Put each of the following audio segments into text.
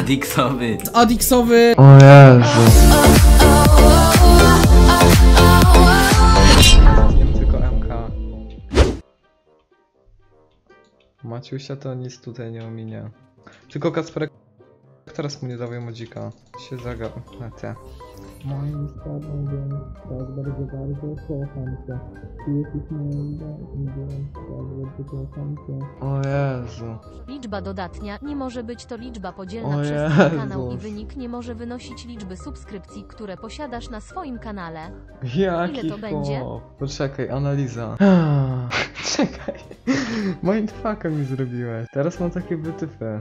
Adixowy. Adixowy. O Jezu. Wiem tylko MK. Maciusia to nic tutaj nie ominie. Tylko Kacperek teraz mu nie dawaj modzika. Się zaga... A te. Moim starym wiem, tak bardzo kocham cię. Ty jesteś moim wiem, tak bardzo kocham cię. O Jezu. Liczba dodatnia nie może być to liczba podzielna O przez twój Jezus. kanał i wynik nie może wynosić liczby subskrypcji, które posiadasz na swoim kanale. Jaki Ile to będzie? chłop. Poczekaj, analiza. Czekaj. Mindfucka mi zrobiłeś. Teraz mam takie wytypy.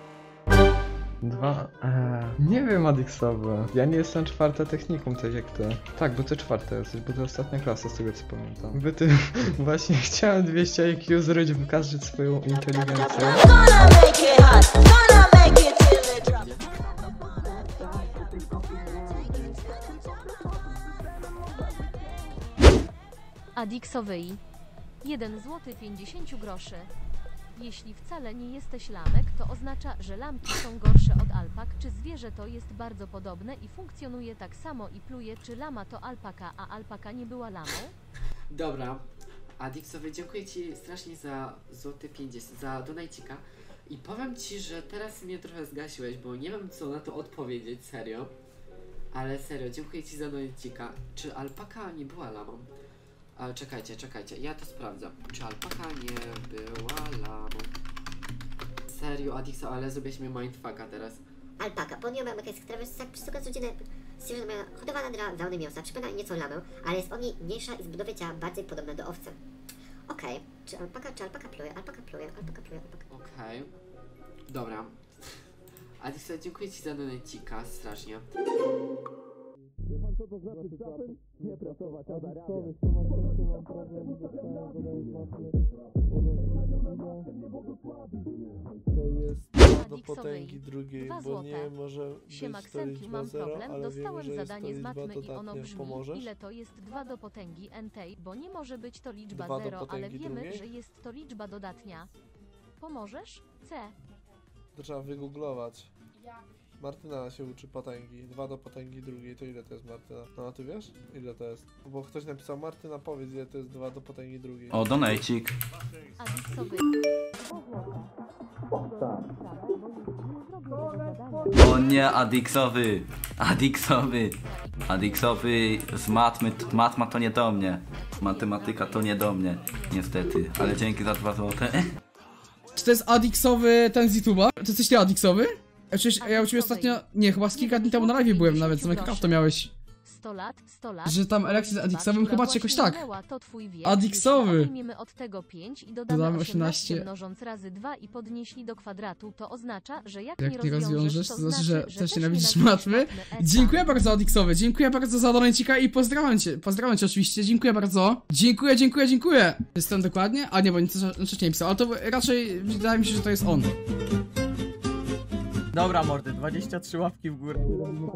Nie wiem, Adixowy. Ja nie jestem czwarta technikum, tak jak ty. Tak, bo ty czwarta jesteś, bo to ostatnia klasa, z tego co pamiętam. By ty właśnie chciałem 200 IQ zrobić, wykazać swoją inteligencję. Adixowy 1 zł 50 groszy. Jeśli wcale nie jesteś lamek, to oznacza, że lamki są gorsze od alpak, czy zwierzę to jest bardzo podobne i funkcjonuje tak samo i pluje, czy lama to alpaka, a alpaka nie była lamą? Dobra, Adixowy, dziękuję ci strasznie za złoty 50, za donajcika. I powiem ci, że teraz mnie trochę zgasiłeś, bo nie wiem co na to odpowiedzieć, serio. Ale serio, dziękuję ci za donajcika. Czy alpaka nie była lamą? Ale czekajcie, ja to sprawdzam. Czy alpaka nie była lamą? Serio, Adixo, ale zrobiłeś mi mindfucka teraz. Alpaka, ponieważ jakaś trawersak przysługa z rodziny stwierdzona hodowana dla wełny mięsa, przypomina nieco lamę, ale jest od niej mniejsza i z budowy ciała bardziej podobna do owcy. Okej, czy alpaka pluje, alpaka. Okej. Dobra. Adixo, dziękuję ci za donajcika, strasznie. Wie pan co to znaczy trapen? Nie pracować, a zarabiać. To jest do potęgi drugiej, 2 bo złote. nie może Siema być to Ksenkiu, liczba mam 0, problem, ale dostałem wiemy, że jest zadanie to z liczba matmy i ono dodatnia. brzmi, Pomożesz? ile to jest 2 do potęgi nt, bo nie może być to liczba 2 do 0, ale potęgi wiemy, drugiej? że jest to liczba dodatnia. Pomożesz? C. To trzeba wygooglować. Martyna się uczy potęgi. 2 do potęgi drugiej, to ile to jest, Martyna? No a ty wiesz? Ile to jest? Bo ktoś napisał, Martyna, powiedz, ile to jest 2 do potęgi drugiej. O, donajcik. Adixowy. O nie, Adixowy. Adixowy z matma to nie do mnie. Matematyka to nie do mnie, niestety. Ale dzięki za 2 złote. Czy to jest Adixowy ten z YouTube'a? To jesteś ty Adixowy? Przecież ja u ciebie ostatnio... Nie, chyba z kilka dni temu na live byłem nawet, z Minecraft to miałeś. 100 lat. Że tam Alexis z Adixowym chyba czy jakoś tak. To twój wiek. Adixowy. Odejmiemy od tego 5 i dodamy Dodamy 18 18. mnożąc razy 2 i podnieśli do kwadratu. To oznacza, że jak Jak nie rozwiążesz, to to znaczy, że też też nienawidzisz nienawidzisz matmy. matmy. Dziękuję bardzo Adixowy, dziękuję bardzo za donajcika i pozdrawiam cię oczywiście, dziękuję bardzo. Dziękuję. Jestem dokładnie? A nie, bo nic nie pisał, ale to raczej wydaje mi się, że to jest on. Dobra mordy, 23 łapki w górę.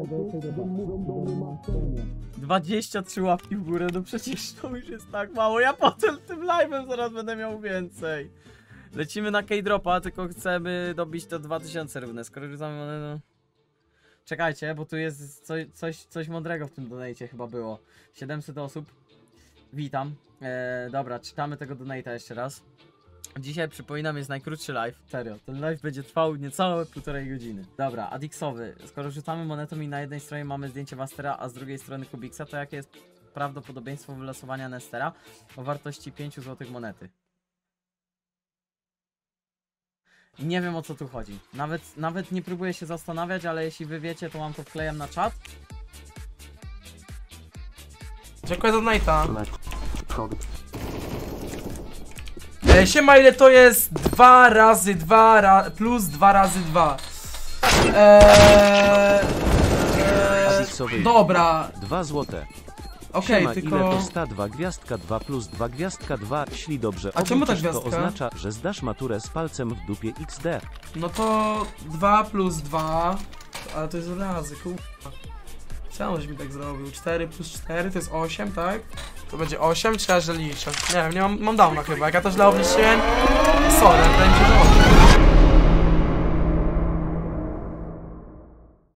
23 łapki w górę, no przecież to już jest tak mało. Ja potem tym live'em zaraz będę miał więcej. Lecimy na K-Dropa, tylko chcemy dobić to 2000 równe. Skoro już mamy... No... Czekajcie, bo tu jest coś mądrego w tym donate'cie chyba było. 700 osób. Witam. Dobra, czytamy tego donate'a jeszcze raz. Dzisiaj, przypominam, jest najkrótszy live. Serio, ten live będzie trwał niecałe 1,5 godziny. Dobra, Adixowy, skoro rzucamy monetą i na jednej stronie mamy zdjęcie Wastera, a z drugiej strony Kubiksa, to jakie jest prawdopodobieństwo wylosowania Nestera o wartości 5 zł monety? Nie wiem, o co tu chodzi. Nawet nie próbuję się zastanawiać, ale jeśli wy wiecie, to wam to wklejam na czat. Dziękuję za donate'a. Siema, ile to jest 2 razy 2 plus 2 razy 2? Dobra. 2 złote. Okej, tylko... Ile to 102 gwiazdka 2 plus 2 gwiazdka 2, śli dobrze. A czemu ta gwiazdka? To oznacza, że zdasz maturę z palcem w dupie XD. No to 2 plus 2, ale to jest razy, kurwa. Co on mi tak zrobił? 4 plus 4 to jest 8, tak? To będzie 8, czy ja że liczę? Nie wiem, mam downa chyba, jak ja to źle obliczyłem. Sorry, wydaje mi się, że